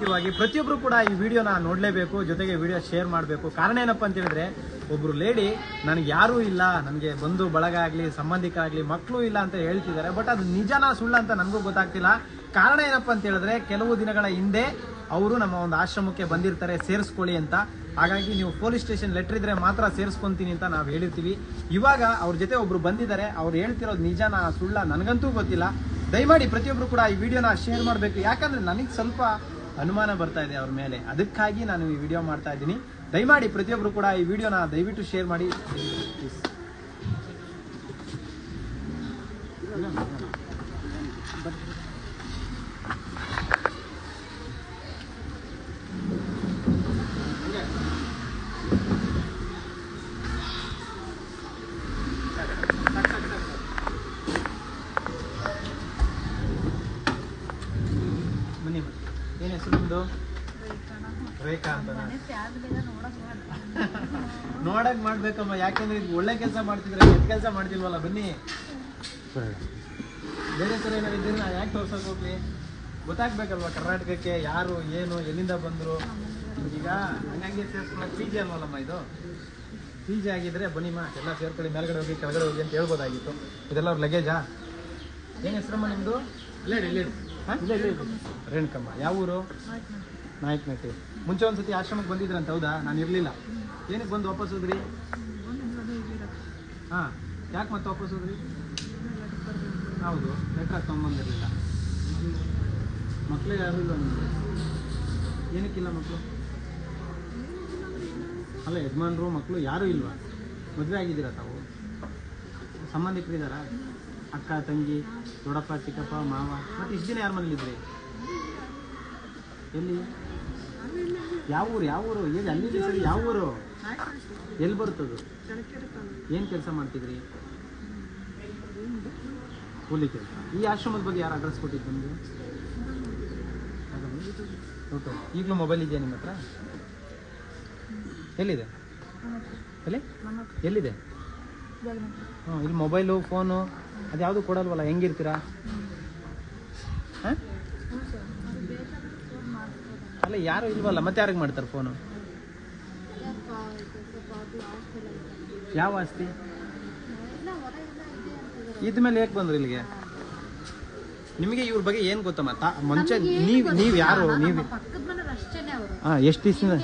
ಮುಖ್ಯವಾಗಿ ಪ್ರತಿಯೊಬ್ಬರು ಕೂಡ ಈ ವಿಡಿಯೋನ ನೋಡಲೇಬೇಕು, ಜೊತೆಗೆ ವಿಡಿಯೋ ಶೇರ್ ಮಾಡಬೇಕು. ಕಾರಣ ಏನಪ್ಪ ಅಂತ ಹೇಳಿದ್ರೆ, ಒಬ್ರು ಲೇಡಿ ನನಗೆ ಯಾರೂ ಇಲ್ಲ, ನನಗೆ ಬಂಧು ಬಳಗ ಆಗಲಿ ಸಂಬಂಧಿಕ ಆಗಲಿ ಮಕ್ಕಳು ಇಲ್ಲ ಅಂತ ಹೇಳ್ತಿದ್ದಾರೆ. ಬಟ್ ಅದು ನಿಜನಾ ಸುಳ್ಳ ಅಂತ ನನಗೂ ಗೊತ್ತಾಗ್ತಿಲ್ಲ. ಕಾರಣ ಏನಪ್ಪ ಅಂತ ಹೇಳಿದ್ರೆ, ಕೆಲವು ದಿನಗಳ ಹಿಂದೆ ಅವರು ನಮ್ಮ ಒಂದು ಆಶ್ರಮಕ್ಕೆ ಬಂದಿರ್ತಾರೆ ಸೇರಿಸ್ಕೊಳ್ಳಿ ಅಂತ. ಹಾಗಾಗಿ ನೀವು ಪೊಲೀಸ್ ಸ್ಟೇಷನ್ ಲೆಟರ್ ಇದ್ರೆ ಮಾತ್ರ ಸೇರಿಸ್ಕೊಂತೀನಿ ಅಂತ ನಾವು ಹೇಳಿರ್ತೀವಿ. ಇವಾಗ ಅವ್ರ ಜೊತೆ ಒಬ್ರು ಬಂದಿದ್ದಾರೆ, ಅವ್ರು ಹೇಳ್ತಿರೋದು ನಿಜನಾ ಸುಳ್ಳ ನನಗಂತೂ ಗೊತ್ತಿಲ್ಲ. ದಯಮಾಡಿ ಪ್ರತಿಯೊಬ್ರು ಕೂಡ ಈ ವಿಡಿಯೋನ ಶೇರ್ ಮಾಡಬೇಕು. ಯಾಕಂದ್ರೆ ನನಗೆ ಸ್ವಲ್ಪ ಅನುಮಾನ ಬರ್ತಾ ಇದೆ ಅವ್ರ ಮೇಲೆ, ಅದಕ್ಕಾಗಿ ನಾನು ಈ ವಿಡಿಯೋ ಮಾಡ್ತಾ ಇದ್ದೀನಿ. ದಯಮಾಡಿ ಪ್ರತಿಯೊಬ್ರು ಕೂಡ ಈ ವಿಡಿಯೋನ ದಯವಿಟ್ಟು ಶೇರ್ ಮಾಡಿ. ಏನ್ ಹೆಸರು ನಿಮ್ದು? ರೇಖಾ ಅಂತ. ನೋಡಕ್ ಮಾಡ್ಬೇಕಮ್ಮ, ಯಾಕಂದ್ರೆ ಇದು ಒಳ್ಳೆ ಕೆಲಸ ಮಾಡ್ತಿದ್ರೆ ಕೆಟ್ಟ ಕೆಲಸ ಮಾಡ್ತಿಲ್ವಲ್ಲ. ಬನ್ನಿ, ಬೇರೆ ಸಲ ಏನಾರು ಇದ್ರೆ ನಾ ಯಾಕೆ ತೋರ್ಸಕ್ ಹೋಗ್ಲಿ? ಗೊತ್ತಾಗ್ಬೇಕಲ್ವಾ ಕರ್ನಾಟಕಕ್ಕೆ ಯಾರು ಏನು ಎಲ್ಲಿಂದ ಬಂದ್ರು. ಈಗ ಹಂಗಾಗಿ ಸೇರ್ಸ್ಕೊಳಕ್ ಪಿ ಜಿ ಅಲ್ವಲ್ಲಮ್ಮ, ಇದು ಪಿ ಜಿ ಆಗಿದ್ರೆ ಬನ್ನಿಮ್ಮ ಎಲ್ಲ ಸೇರ್ಕೊಳ್ಳಿ, ಮೇಲ್ಗಡೆ ಹೋಗಿ ಕೆಳಗಡೆ ಹೋಗಿ ಅಂತ ಹೇಳ್ಬೋದಾಗಿತ್ತು. ಇದೆಲ್ಲ ಅವ್ರ ಲಗೇಜಾ? ಏನ್ ಹೆಸರಮ್ಮ ನಿಮ್ದು? ರೇಣುಕಮ್ಮ. ಯಾವ ಊರು? ನಾಯಕನಟ್ಟಿ. ಮುಂಚೆ ಒಂದ್ಸತಿ ಆಶ್ರಮಕ್ಕೆ ಬಂದಿದ್ರಂತ, ಹೌದಾ? ನಾನು ಇರಲಿಲ್ಲ. ಏನಕ್ಕೆ ಬಂದು ವಾಪಸ್ ಹೋದ್ರಿ? ಹಾಂ, ಯಾಕೆ ಮತ್ತೆ ವಾಪಸ್ ಹೋದ್ರಿ? ಹೌದು, ಲೆಟ್ರ್ ತೊಗೊಂಬಂದಿರಲಿಲ್ಲ. ಮಕ್ಕಳು ಯಾರು ಇಲ್ಲ ನಿಮಗೆ? ಏನಕ್ಕಿಲ್ಲ ಮಕ್ಕಳು? ಅಲ್ಲ, ಯಜಮಾನ್ರು ಮಕ್ಕಳು ಯಾರೂ ಇಲ್ವಾ? ಮದುವೆ ಆಗಿದ್ದೀರಾ ತಾವು? ಸಂಬಂಧಿಕರಿದ್ದಾರಾ? ಅಕ್ಕ ತಂಗಿ ದೊಡ್ಡಪ್ಪ ಚಿಕ್ಕಪ್ಪ ಮಾವ? ಮತ್ತೆ ಇಷ್ಟು ದಿನ ಯಾರ ಮನೇಲಿದ್ರಿ? ಎಲ್ಲಿ? ಯಾವ ಊರು? ಏನು ಅಲ್ಲಿದೆ ಸರಿ? ಯಾವ ಊರು? ಎಲ್ಲಿ ಬರ್ತದು? ಏನು ಕೆಲಸ ಮಾಡ್ತಿದ್ರಿ? ಕೂಲಿ ಕೆಲಸ. ಈ ಆಶ್ರಮದ ಬಗ್ಗೆ ಯಾರು ಅಡ್ರೆಸ್ ಕೊಟ್ಟಿದ್ದು ನಿಮಗೆ? ಓಕೆ. ಈಗಲೂ ಮೊಬೈಲ್ ಇದೆಯಾ ನಿಮ್ಮ ಹತ್ರ? ಎಲ್ಲಿದೆ? ಎಲ್ಲಿದೆ? ಹಾಂ, ಇಲ್ಲಿ ಮೊಬೈಲು ಫೋನು ಅದು ಯಾವುದು ಕೊಡಲ್ವಲ್ಲ, ಹೆಂಗಿರ್ತೀರಾ? ಹಾಂ, ಅಲ್ಲ ಯಾರು ಇಲ್ವಲ್ಲ, ಮತ್ತೆ ಯಾರಿಗೆ ಮಾಡ್ತಾರೆ ಫೋನು? ಯಾವ ಆಸ್ತಿ? ಇದ್ಮೇಲೆ ಯಾಕೆ ಬಂದ್ರು ಇಲ್ಲಿಗೆ? ನಿಮಗೆ ಇವ್ರ ಬಗ್ಗೆ ಏನು ಗೊತ್ತಮ್ಮ? ಮುಂಚೆ ನೀವು ಯಾರು? ನೀವು ಹಾಂ, ಎಷ್ಟು ದಿವಸ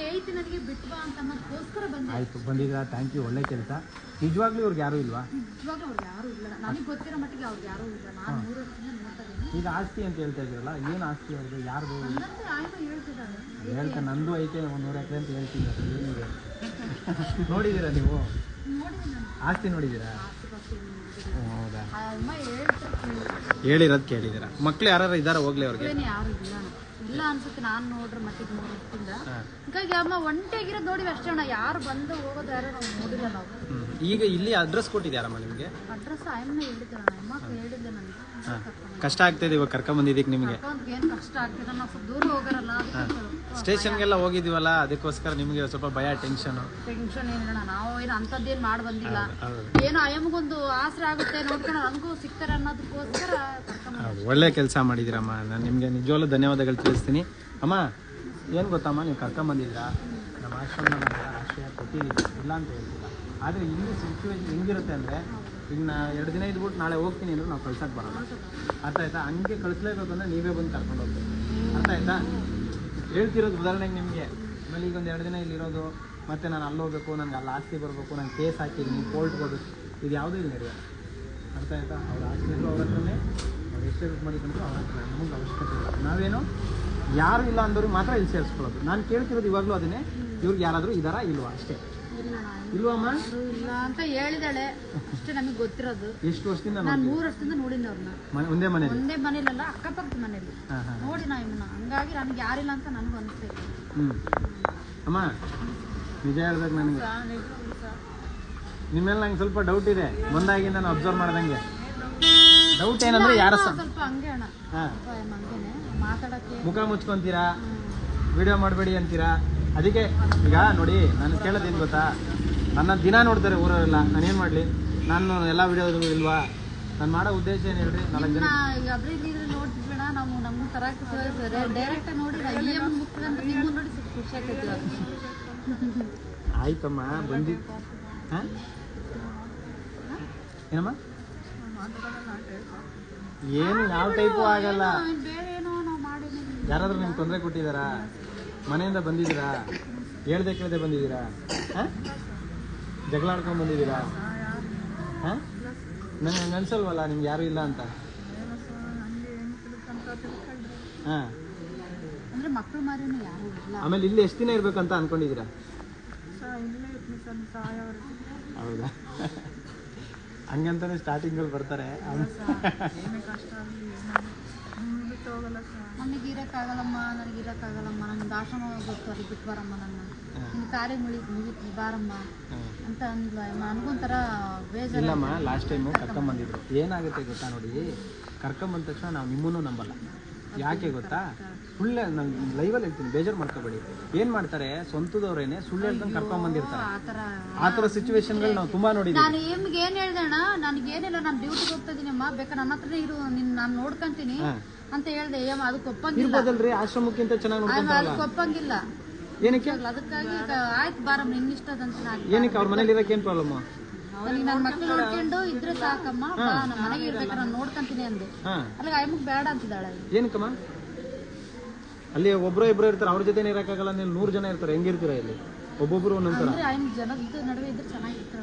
ಆಯಿತು ಬಂದಿದ್ದೀರಾ? ಥ್ಯಾಂಕ್ ಯು, ಒಳ್ಳೆ ಕೆಲಸ. ನಿಜವಾಗ್ಲೂ ಇವ್ರಿಗೆ ಯಾರೂ ಇಲ್ವಾ? ಈಗ ಆಸ್ತಿ ಅಂತ ಹೇಳ್ತಾ ಇದ್ದೀರಲ್ಲ, ಏನು ಆಸ್ತಿ ಅವ್ರಿಗೆ? ಯಾರ್ದು ಹೇಳ್ತಾ? ನಂದು ಐತೆ 100 ಎಕರೆ ಅಂತ ಹೇಳ್ತಿದ್ದಾರೆ. ಏನಿದೆ ನೋಡಿದ್ದೀರಾ ನೀವು? ಆಸ್ತಿ ನೋಡಿದ್ದೀರಾ? ಹೌದಾ? ಹೇಳಿರೋದು ಕೇಳಿದ್ದೀರಾ? ಮಕ್ಳು ಯಾರು ಇದ್ದಾರಾ? ಹೋಗ್ಲಿ ಅವ್ರಿಗೆ ಇಲ್ಲ ಅನ್ಸುತ್ತೆ, ನಾನು ನೋಡ್ರೆ ಮಟ್ಟಿಗೆ 3 ವರ್ಷದಿಂದ. ಹೀಗಾಗಿ ಅಮ್ಮ ಒಂಟೆಗಿರೋದು ನೋಡಿ ಅಷ್ಟೇ ಅಣ್ಣ, ಯಾರು ಬಂದು ಹೋಗೋದು ಯಾರು ನಾವು ನೋಡಿಲ್ಲ ನಾವು. ಈಗ ಇಲ್ಲಿ ಅಡ್ರೆಸ್ ಕೊಟ್ಟಿದ್ದಾರಮ್ಮ ನಿಮಗೆ? ಅಡ್ರೆಸ್ ಆಯಮ್ಮನ ಹೇಳಿದ್ದೆ, ಅಮ್ಮ ಹೇಳಿದ್ದೆ ನನಗೆ. ಕಷ್ಟ ಆಗ್ತಿದೆ ಇವಾಗ ಕರ್ಕೊಂಬಂದಿದ್ದಕ್ಕೆ ನಿಮಗೆ? ಏನು ಕಷ್ಟ ಆಗ್ತಿದೆ, ನಾವು ಸ್ವಲ್ಪ ದೂರ ಹೋಗರಲ್ಲ. ಸ್ಟೇಷನ್ಗೆಲ್ಲ ಹೋಗಿದ್ದೀವಲ್ಲ, ಅದಕ್ಕೋಸ್ಕರ ನಿಮಗೆ ಸ್ವಲ್ಪ ಭಯ, ಟೆನ್ಷನ್ ಏನಿಲ್ಲ. ನಾವು ಏನು ಅಂಥದ್ದೇನು ಮಾಡಿ ಬಂದಿಲ್ಲ. ಏನೋ ಅಯ್ಯಮ್ಮಗೊಂದು ಆಸರೆ ಆಗುತ್ತೆ, ನೋಡ್ಕೊಂಡು ನನಗೂ ಸಿಗ್ತಾರೆ ಅನ್ನೋದಕ್ಕೋಸ್ಕರ ಕರ್ಕೊಂಡು. ಒಳ್ಳೆ ಕೆಲಸ ಮಾಡಿದ್ದೀರಮ್ಮ. ನಾನು ನಿಮಗೆ ನಿಜವಾಗ್ಲೂ ಧನ್ಯವಾದಗಳು ತಿಳಿಸ್ತೀನಿ. ಅಮ್ಮ, ಏನು ಗೊತ್ತಮ್ಮ, ನೀವು ಕರ್ಕೊಂಬಂದಿದ್ದೀರಾ, ನಮ್ಮ ಆಶ್ರಮ ನಮಗೆ ಆಶ್ರಯ ಕೊಟ್ಟಿದ್ದೀವಿ, ಇಲ್ಲ ಅಂತ ಹೇಳ್ತಿಲ್ಲ. ಆದರೆ ಇಲ್ಲಿ ಸಿಚುವೇಶನ್ ಹೆಂಗಿರುತ್ತೆ ಅಂದರೆ, ಈಗ ನಾ 2 ದಿನ ಇದ್ಬಿಟ್ಟು ನಾಳೆ ಹೋಗ್ತೀನಿ ಅಂದ್ರೆ ನಾವು ಕಳ್ಸಕ್ಕೆ ಬರೋಲ್ಲ. ಅರ್ಥ ಆಯ್ತಾ? ಹಂಗೆ ಕಳಿಸ್ಲೇಬೇಕು ಅಂದರೆ ನೀವೇ ಬಂದು ಕರ್ಕೊಂಡು ಹೋಗ್ಬೇಕು. ಅರ್ಥ ಆಯ್ತಾ? ಹೇಳ್ತಿರೋದು ಉದಾಹರಣೆಗೆ ನಿಮಗೆ. ಆಮೇಲೆ ಈಗ ಒಂದು 2 ದಿನ ಇಲ್ಲಿರೋದು, ಮತ್ತು ನಾನು ಅಲ್ಲಿ ಹೋಗ್ಬೇಕು, ನನಗೆ ಅಲ್ಲಿ ಆಸ್ತಿ ಬರಬೇಕು, ನಾನು ಕೇಸ್ ಹಾಕಿದ್ದೀನಿ, ಕೋರ್ಟ್ಗೆ ಹೋಗ್ಬೇಕು, ಇದು ಯಾವುದೂ ಇಲ್ಲಿ ನಡೆಯೋದು. ಅರ್ಥ ಆಯ್ತಾ? ಅವ್ರ ಆಸ್ತಿ ಇದ್ರು ಅವ್ರ ಹತ್ರನೇ, ಅವ್ರು ಎಷ್ಟೇ ದುಡ್ಡು ಮಾಡಿಕೊಂಡ್ರು ಅವ್ರ ಹತ್ರ, ನಮಗೆ ಅವಶ್ಯಕತೆ ಇಲ್ಲ. ನಾವೇನು ಯಾರು ಇಲ್ಲ ಅಂದವ್ರಿಗೆ ಮಾತ್ರ ಇಲ್ಲಿ ಸೇರಿಸ್ಕೊಳ್ಳೋದು. ನಾನು ಕೇಳ್ತಿರೋದು ಇವಾಗಲೂ ಅದನ್ನೇ, ಇವ್ರಿಗೆ ಯಾರಾದರೂ ಇದ್ದಾರಾ ಇಲ್ವಾ ಅಷ್ಟೇ. ಇಲ್ವಮ್ಮ? ಇಲ್ಲ ಅಂತ ಹೇಳಿದಾಳೆ ಅಷ್ಟೇ, ನಮಗೆ ಗೊತ್ತಿರೋದು. ಎಷ್ಟು ವರ್ಷದಿಂದ? ನಾನು 3 ವರ್ಷದಿಂದ ನೋಡಿನಿ ಅವ್ರನ್ನ. ಒಂದೇ ಮನೇಲಲ್ಲ, ಅಕ್ಕಪಕ್ಕದ ಮನೇಲಿ ನೋಡಿ ನಾ ಇವನ್ನ. ಹಂಗಾಗಿ ನನಗೆ ಯಾರಿಲ್ಲ ಅಂತ ನನಗೂ ಅನಿಸ್ತೈತೆ. ಅಮ್ಮ, ನಿಜ ಹೇಳ್ಬೇಕು, ನನಗೆ ನಿಮ್ಮೇಲೆ ನಂಗೆ ಸ್ವಲ್ಪ ಡೌಟ್ ಇದೆ. ಬಂದಾಗಿಂದ ನಾನು ಅಬ್ಸರ್ವ್ ಮಾಡ್ದಂಗೆ ಡೌಟ್ ಏನಂದ್ರೆ, ಯಾರ ಸ್ವಲ್ಪ ಹಂಗೆ ಅಣ್ಣ, ಮಾತಾಡಕ್ಕೆ ಮುಖ ಮುಚ್ಕೊಂತೀರಾ, ವಿಡಿಯೋ ಮಾಡಬೇಡಿ ಅಂತೀರಾ. ಅದಕ್ಕೆ ಈಗ ನೋಡಿ, ನಾನು ಕೇಳೋದೇನು ಗೊತ್ತಾ, ನನ್ನ ದಿನ ನೋಡ್ತಾರೆ ಊರವರೆಲ್ಲ, ನಾನೇನು ಮಾಡಲಿ? ನಾನು ಎಲ್ಲ ವಿಡಿಯೋಗಳು ಇಲ್ವಾ? ನಾನು ಮಾಡೋ ಉದ್ದೇಶ ಏನು ಹೇಳ್ರಿ? 4 ಜನ ನೋಡ್ತಿದ್ಬೇಡ, ನಾವು ನಮ್ಗೆ ತರಕ್ಕೆ ಡೈರೆಕ್ಟ್ ನೋಡಿ ಆಯ್ತಮ್ಮ ಬಂದಿ ಹಾಂ ಏನಮ್ಮ ಏನು ಯಾವ ಟೈಪು ಆಗಲ್ಲ. ಬೇರೆ ಏನೋ ನಾವು ಮಾಡಿದ್ವಿ. ಯಾರಾದ್ರೂ ನಿಮ್ಗೆ ತೊಂದರೆ ಕೊಟ್ಟಿದ್ದಾರಾ? ಮನೆಯಿಂದ ಬಂದಿದ್ದೀರಾ? ಹೇಳ್ದೆ ಕೇಳದೆ ಬಂದಿದ್ದೀರಾ? ಹಾಂ ಜಗಳ ಆಡ್ಕೊಂಡು ಬಂದಿದ್ದೀರಾ? ಹಾಂ ನನಗೆ ಹಂಗೆ ಅನ್ಸಲ್ವಲ್ಲ ನಿಮ್ಗೆ ಯಾರೂ ಇಲ್ಲ ಅಂತ. ಹಾಂ ಅಂದ್ರೆ ಮಕ್ಕಳು ಮಾರಿನೂ ಯಾರು ಇಲ್ಲ. ಆಮೇಲೆ ಇಲ್ಲಿ ಎಷ್ಟು ದಿನ ಇರ್ಬೇಕಂತ ಅನ್ಕೊಂಡಿದ್ದೀರಾ? ಹೌದಾ? ಹಂಗಂತಾನೆ ಸ್ಟಾರ್ಟಿಂಗಲ್ಲಿ ಬರ್ತಾರೆ. ನನಗೆ ಇರೋಕ್ಕಾಗಲ್ಲಮ್ಮ, ನನಗೆ ಇರೋಕ್ಕಾಗಲ್ಲಮ್ಮ, ನಮ್ದು ಆಶ್ರಮ ಗೊತ್ತು, ಅಲ್ಲಿ ಬಿಟ್ಟು ಬಾರಮ್ಮ, ನನ್ನ ನಿನ್ನ ಕಾರ್ಯ ಮುಗಿತು ಬಾರಮ್ಮ ಅಂತ ಅಂದ್ಲು. ನನಗೊಂಥರ ಬೇಜಾರು. ಇಲ್ಲಮ್ಮ, ಲಾಸ್ಟ್ ಟೈಮು ಕರ್ಕೊಂಬಂದಿದ್ರು. ಏನಾಗುತ್ತೆ ಗೊತ್ತಾ ನೋಡಿ, ಕರ್ಕೊಂಬಂದ ತಕ್ಷಣ ನಾವು ನಿಮ್ಮನ್ನು ನಂಬಲ್ಲ. ಯಾಕೆ ಗೊತ್ತಾ? ಸುಳ್ಳು ನಾನು ಲೈವಲ್ಲಿ ಹೇಳ್ತೀನಿ, ಬೇಜಾರು ಮಾಡ್ಕೋಬೇಡಿ. ಏನು ಮಾಡ್ತಾರೆ, ಸ್ವಂತದವ್ರೇನೆ ಸುಳ್ಳು ಹೇಳ್ದಂಗೆ ಕರ್ಕೊಂಬಂದಿರ್ತಾರೆ. ಆ ಥರ ಸಿಚುವೇಶನ್ಗಳು ನಾವು ತುಂಬ ನೋಡಿದ್ದೀವಿ. ನಾನು ನಿಮ್ಗೆ ಏನು ಹೇಳ್ದಣ್ಣ, ನನಗೇನಿಲ್ಲ, ನಾನು ಡ್ಯೂಟಿಗೆ ಹೋಗ್ತಾ ಇದೀನಿ ಅಮ್ಮ, ಬೇಕಾದ್ರೆ ನನ್ನ ಹತ್ರನೇ ಇರು, ನಾನು ನೋಡ್ಕೊಂತೀನಿ ಅಂತ ಹೇಳ್ದೆ. ಅದಕ್ಕೆ ಒಪ್ಪಂಗಿಲ್ಲ. ಇರ್ಬೋದಲ್ರಿ, ಆಶ್ರಮಕ್ಕಿಂತ ಚೆನ್ನಾಗಿ ನೋಡ್ಕೊಂತಾರಲ್ಲ. ಅದಕ್ಕೆ ಒಪ್ಪಂಗಿಲ್ಲ. ಏನಕ್ಕೆ? ಅದಕ್ಕಾಗಿ ಆಯ್ತು ಬಾರಮ್ಮ, ನಿನ್ನಿಷ್ಟದಂತ. ಏನಕ್ಕೆ? ಅವ್ರ ಮನೇಲಿ ಇರೋಕೆ ಏನು ಪ್ರಾಬ್ಲಮ್? ನನಗೆ ನನ್ನ ಮಕ್ಳು ನೋಡ್ಕೊಂಡು ಇದ್ರೆ ಸಾಕಮ್ಮ, ನಮ್ಮ ಮನೆಗೆ ಇರ್ಬೇಕಾದ್ರೆ ನಾನು ನೋಡ್ಕೊಂತೀನಿ ಅಂದೆ. ಅಲ್ಲಿಗೆ ಅಯ್ಯಮ್ಮಗೆ ಬೇಡ ಅಂತಿದ್ದಾಳೆ. ಏನಕ್ಕಮ್ಮ? ಅಲ್ಲಿ ಒಬ್ಬರು ಇಬ್ಬರು ಇರ್ತಾರೆ, ಅವ್ರ ಜೊತೆ ಇರೋಕ್ಕಾಗಲ್ಲ. ನೀವು 100 ಜನ ಇರ್ತಾರೆ, ಹೆಂಗಿರ್ತೀರಾ ಇಲ್ಲಿ? ಒಬ್ಬೊಬ್ರು ಒಂದೊಂಥರ. ಅಂದ್ರೆ ಅಯ್ಯಮ್ಮ ಜನದ ನಡುವೆ ಇದ್ರೆ ಚೆನ್ನಾಗಿರ್ತಾಳೆ.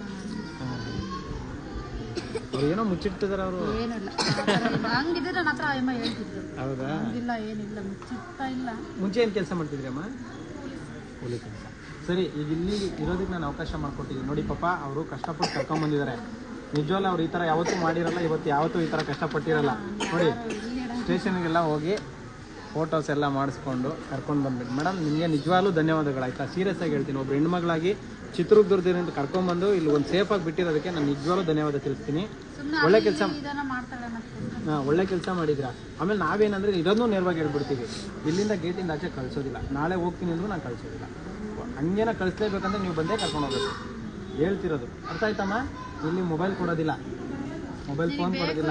ಅವ್ರು ಏನೋ ಮುಚ್ಚಿಡ್ತಿದಾರೆ ಅವರು. ಏನಿಲ್ಲ, ಹಂಗಿದ್ರೆ ನನ್ನ ಹತ್ರ ಅಯ್ಯಮ್ಮ ಹೇಳ್ತಿದ್ರು. ಹೌದಾ? ಇಲ್ಲ ಏನಿಲ್ಲ, ಮುಚ್ಚಿಡ್ತಾ ಇಲ್ಲ. ಮುಂಚೆ ಏನು ಕೆಲಸ ಮಾಡ್ತಿದ್ರಿ ಅಮ್ಮ? ಕೂಲಿ ಕೆಲಸ. ಸರಿ, ಈಗ ಇಲ್ಲಿ ಇರೋದಕ್ಕೆ ನಾನು ಅವಕಾಶ ಮಾಡಿಕೊಟ್ಟಿದ್ದೀನಿ ನೋಡಿ. ಪಾಪ ಅವರು ಕಷ್ಟಪಟ್ಟು ಕರ್ಕೊಂಬಂದಿದ್ದಾರೆ. ನಿಜವಲ್ಲ, ಅವ್ರು ಈ ಥರ ಯಾವತ್ತೂ ಮಾಡಿರಲ್ಲ, ಇವತ್ತು ಯಾವತ್ತೂ ಈ ಥರ ಕಷ್ಟಪಟ್ಟಿರಲ್ಲ. ನೋಡಿ, ಸ್ಟೇಷನ್ಗೆಲ್ಲ ಹೋಗಿ ಫೋಟೋಸ್ ಎಲ್ಲ ಮಾಡಿಸ್ಕೊಂಡು ಕರ್ಕೊಂಡು ಬಂದ್ಬಿಟ್ಟು ಮೇಡಮ್ ನಿಮಗೆ ನಿಜವಾಗ್ಲೂ ಧನ್ಯವಾದಗಳು. ಆಯಿತಾ? ಸೀರಿಯಸ್ ಆಗಿ ಹೇಳ್ತೀನಿ, ಒಬ್ರು ಹೆಣ್ಮಗಳಾಗಿ ಚಿತ್ರದುರ್ಗದಿಂದ ಕರ್ಕೊಂಡ್ಬಂದು ಇಲ್ಲಿ ಒಂದು ಸೇಫಾಗಿ ಬಿಟ್ಟಿರೋದಕ್ಕೆ ನಾನು ನಿಜವಾಗ್ಲೂ ಧನ್ಯವಾದ ತಿಳಿಸ್ತೀನಿ. ಒಳ್ಳೆ ಕೆಲಸ, ಒಳ್ಳೆ ಕೆಲಸ ಮಾಡಿದ್ರಾ. ಆಮೇಲೆ ನಾವೇನಂದರೆ ಇರೋದನ್ನೂ ನೇರವಾಗಿ ಹೇಳ್ಬಿಡ್ತೀವಿ, ಇಲ್ಲಿಂದ ಗೇಟಿಂದ ಆಚೆ ಕಳಿಸೋದಿಲ್ಲ. ನಾಳೆ ಹೋಗ್ತೀನಿ ಅಂದರೂ ನಾನು ಕಳಿಸೋದಿಲ್ಲ. ಹಂಗೇನ ಕಳಿಸ್ಲೇಬೇಕಂದ್ರೆ ನೀವು ಬಂದೇ ಕರ್ಕೊಂಡು ಹೋಗ್ಬೇಕು, ಹೇಳ್ತಿರೋದು. ಅರ್ಥ ಆಯ್ತಮ್ಮ? ಇಲ್ಲಿ ಮೊಬೈಲ್ ಕೊಡೋದಿಲ್ಲ, ಮೊಬೈಲ್ ಫೋನ್ ಕೊಡೋದಿಲ್ಲ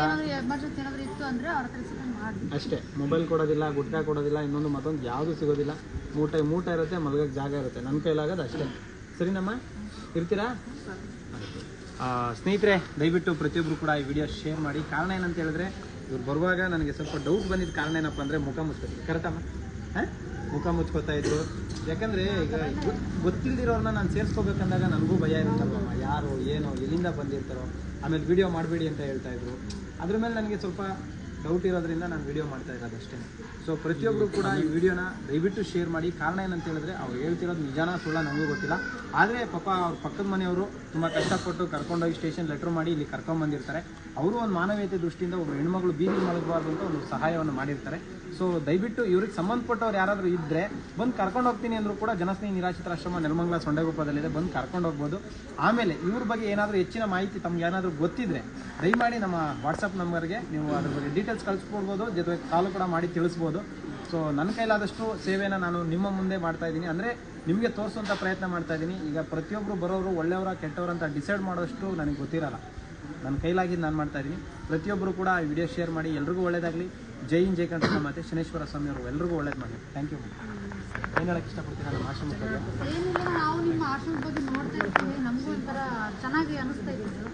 ಅಷ್ಟೇ. ಮೊಬೈಲ್ ಕೊಡೋದಿಲ್ಲ, ಗುಟ್ಕಾ ಕೊಡೋದಿಲ್ಲ, ಇನ್ನೊಂದು ಮತ್ತೊಂದು ಯಾವುದು ಸಿಗೋದಿಲ್ಲ. ಮೂಟ ಇರುತ್ತೆ, ಮಲಗಕ್ಕೆ ಜಾಗ ಇರುತ್ತೆ. ನನ್ನ ಕೈಲಾಗೋದು ಅಷ್ಟೇ. ಸರಿನಮ್ಮ? ಇರ್ತೀರಾ? ಸ್ನೇಹಿತರೆ, ದಯವಿಟ್ಟು ಪ್ರತಿಯೊಬ್ಬರು ಕೂಡ ಈ ವಿಡಿಯೋ ಶೇರ್ ಮಾಡಿ. ಕಾರಣ ಏನಂತ ಹೇಳಿದ್ರೆ, ಇವ್ರು ಬರುವಾಗ ನನಗೆ ಸ್ವಲ್ಪ ಡೌಟ್ ಬಂದಿದ್ದ ಕಾರಣ ಏನಪ್ಪ ಅಂದರೆ ಮುಖ ಮುಚ್ಕೋತೀವಿ. ಕರೆಕ್ಟಮ್ಮ? ಹಾಂ, ಮುಖ ಮುಚ್ಕೋತಾ ಇದ್ರು. ಯಾಕಂದರೆ ಈಗ ಗೊತ್ತಿಲ್ಲದಿರೋರನ್ನ ನಾನು ಸೇರಿಸ್ಕೋಬೇಕಂದಾಗ ನನಗೂ ಭಯ ಇರುತ್ತಲ್ವಮ್ಮ, ಯಾರು ಏನೋ ಎಲ್ಲಿಂದ ಬಂದಿರ್ತಾರೋ. ಆಮೇಲೆ ವಿಡಿಯೋ ಮಾಡಬೇಡಿ ಅಂತ ಹೇಳ್ತಾಯಿದ್ರು. ಅದ್ರ ಮೇಲೆ ನನಗೆ ಸ್ವಲ್ಪ ಡೌಟ್ ಇರೋದ್ರಿಂದ ನಾನು ವಿಡಿಯೋ ಮಾಡ್ತಾ ಇರೋದು ಅಷ್ಟೇ. ಸೊ ಪ್ರತಿಯೊಬ್ಬರು ಕೂಡ ಈ ವಿಡಿಯೋನ ದಯವಿಟ್ಟು ಶೇರ್ ಮಾಡಿ. ಕಾರಣ ಏನಂತ ಹೇಳಿದ್ರೆ, ಅವ್ರು ಹೇಳ್ತಿರೋದು ನಿಜಾನ ಸುಳ್ಳ ನನಗೂ ಗೊತ್ತಿಲ್ಲ. ಆದರೆ ಪಾಪ ಅವ್ರ ಪಕ್ಕದ ಮನೆಯವರು ತುಂಬ ಕಷ್ಟಪಟ್ಟು ಕರ್ಕೊಂಡೋಗಿ ಸ್ಟೇಷನ್ ಲೆಟ್ರ್ ಮಾಡಿ ಇಲ್ಲಿ ಕರ್ಕೊಂಬಂದಿರ್ತಾರೆ. ಅವರು ಒಂದು ಮಾನವೀಯತೆ ದೃಷ್ಟಿಯಿಂದ ಒಬ್ಬ ಹೆಣ್ಮಗಳು ಬೀದಿ ಮಲಗಬಾರ್ದು ಅಂತ ಒಂದು ಸಹಾಯವನ್ನು ಮಾಡಿರ್ತಾರೆ. ಸೊ ದಯವಿಟ್ಟು ಇವ್ರಿಗೆ ಸಂಬಂಧಪಟ್ಟವ್ರು ಯಾರಾದರೂ ಇದ್ದರೆ ಬಂದು ಕರ್ಕೊಂಡು ಹೋಗ್ತೀನಿ ಅಂದರೂ ಕೂಡ ಜನಸ್ನೇಹಿ ನಿರಾಶ್ರಿತರ ಆಶ್ರಮ ನೆಲಮಂಗಲ ಸೊಂಡೆಗುಪ್ಪದಲ್ಲಿದೆ, ಬಂದು ಕರ್ಕೊಂಡು ಹೋಗ್ಬೋದು. ಆಮೇಲೆ ಇವ್ರ ಬಗ್ಗೆ ಏನಾದರೂ ಹೆಚ್ಚಿನ ಮಾಹಿತಿ ತಮ್ಗೆ ಏನಾದರೂ ಗೊತ್ತಿದ್ರೆ ದಯಮಾಡಿ ನಮ್ಮ ವಾಟ್ಸಪ್ ನಂಬರ್ಗೆ ನೀವು ಅದ್ರ ಬಗ್ಗೆ ಡೀಟೇಲ್ಸ್ ಕಳಿಸ್ಕೊಡ್ಬೋದು, ಜೊತೆಗೆ ಕಾಲು ಕೂಡ ಮಾಡಿ ತಿಳಿಸ್ಬೋದು. ಸೊ ನನ್ನ ಕೈಲಾದಷ್ಟು ಸೇವೆನ ನಾನು ನಿಮ್ಮ ಮುಂದೆ ಮಾಡ್ತಾ ಇದ್ದೀನಿ, ಅಂದರೆ ನಿಮಗೆ ತೋರಿಸುವಂಥ ಪ್ರಯತ್ನ ಮಾಡ್ತಾ ಇದ್ದೀನಿ. ಈಗ ಪ್ರತಿಯೊಬ್ಬರು ಬರೋರು ಒಳ್ಳೆಯವರ ಕೆಟ್ಟವರು ಅಂತ ಡಿಸೈಡ್ ಮಾಡೋಷ್ಟು ನನಗೆ ಗೊತ್ತಿರಲ್ಲ. ನನ್ನ ಕೈಲಾಗಿದ್ದು ನಾನು ಮಾಡ್ತಾ ಇದ್ದೀನಿ. ಪ್ರತಿಯೊಬ್ಬರು ಕೂಡ ಈ ವಿಡಿಯೋ ಶೇರ್ ಮಾಡಿ. ಎಲ್ರಿಗೂ ಒಳ್ಳೇದಾಗಲಿ. ಜೈ ಹಿಂದ್, ಜೈ ಕರ್ನಾಟಕ ಮಾತೆ ಶನೇಶ್ವರ ಸ್ವಾಮಿ ಅವರು ಎಲ್ರಿಗೂ ಒಳ್ಳೇದು ಮಾಡಿ. Thank you. ಏನು ಹೇಳಕ್ಕೆ ಇಷ್ಟಪಡ್ತೀನಿ ನಮ್ಮ ಆಶ್ರಮದ ಬಗ್ಗೆ? ಏನಿಲ್ಲ, ನಾವು ನಿಮ್ಮ ಆಶ್ರಮದ ಬಗ್ಗೆ ನೋಡ್ತಾ ಇರ್ತೀವಿ, ನಮಗೂ ಒಂಥರ ಚೆನ್ನಾಗಿ ಅನಿಸ್ತಾ ಇದ್ದು.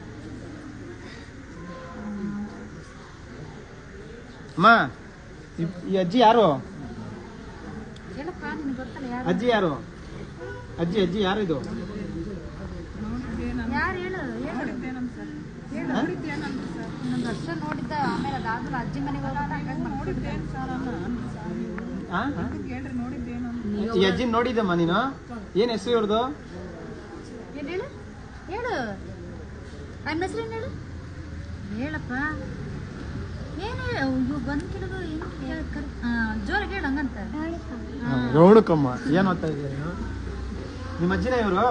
ಅಮ್ಮ, ಈ ಅಜ್ಜಿ ಯಾರು? ಹೇಳಪ್ಪ, ನಿಮ್ಗೆ ಗೊತ್ತಲ್ಲ ಯಾರು? ಅಜ್ಜಿ ಯಾರು? ಅಜ್ಜಿ ಯಾರು ಇದು? ಯಾರು ಹೇಳು? ಇನ್ನೊಂದು ವರ್ಷ ನೋಡಿದ್ದ, ಆಮೇಲೆ ಅದಾದ್ಮೇಲೆ ಅಜ್ಜಿ ಮನೆಗೆ ಈ ಅಜ್ಜಿ ನೋಡಿದ್ದಮ್ಮ ನೀನು? ಏನು ಹೆಸರು ಇವ್ರದು? ಏನು ಹೇಳು? ಹೇಳು, ನನ್ನ ಹೆಸರು ಏನು ಹೇಳು? ಹೇಳಪ್ಪ. ಏನು ಇವು ಬಂದು ಕೆಲವು ಏನು ಜೋರಾಗಿ ಹೇಳು, ಹಂಗಂತ. ರೋಣಕಮ್ಮ. ಏನು ಓದ್ತಾ ಇದೆಯಾ ನೀನು? ನಿಮ್ಮ ಅಜ್ಜಿನ ಇವರು?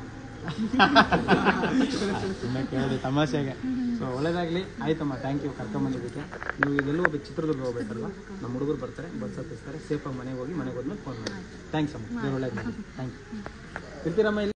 ಕೇಳಿದೆ ತಮಾಷೆಗೆ. ಸೊ ಒಳ್ಳೇದಾಗಲಿ. ಆಯ್ತಮ್ಮ, ಥ್ಯಾಂಕ್ ಯು ಕರ್ಕೊಂಬಂದಿದ್ದಕ್ಕೆ. ನೀವು ಇದೆಲ್ಲೂ ಒಬ್ಬ ಚಿತ್ರದುರ್ಗ ಹೋಗ್ಬೇಕಲ್ವ, ನಮ್ಮ ಹುಡುಗರು ಬರ್ತಾರೆ, ಬಸ್ ಹತ್ತಿಸ್ತಾರೆ, ಸೇಫಾಗಿ ಮನೆಗೆ ಹೋಗಿ ಮನೆಗೆ ಹೋದ್ಮೇಲೆ ಫೋನ್ ಮಾಡಿ. ಥ್ಯಾಂಕ್ಸ್ ಅಮ್ಮ, ಒಳ್ಳೇದು. Thank you. ಇರ್ತೀರಮ್ಮ ಇಲ್ಲಿ?